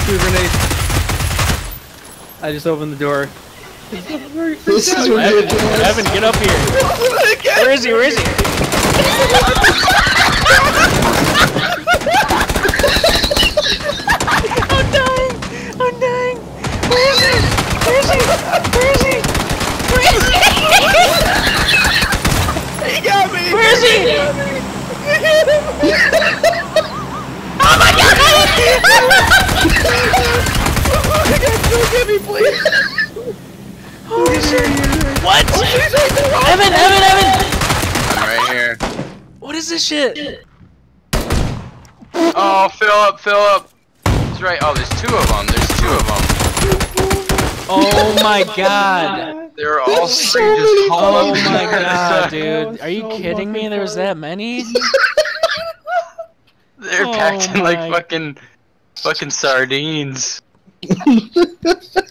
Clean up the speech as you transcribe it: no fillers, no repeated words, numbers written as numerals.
Two grenades. I just opened the door. This is ridiculous. Evan, get up here. Where is he? Where is he? I'm dying. I'm dying. Where is he? Where is he? Where is he? Where is he? He got me! Where is he? Oh my god! Oh my god, don't get me, please! Holy shit! What? Evan! I'm right here. What is this shit? Oh, fill up. He's right. Oh, there's two of them. Oh my god! They're all so three just many Oh huddled my together. god, dude! Are you kidding me? There was that many? They're Oh packed in like my- fucking sardines.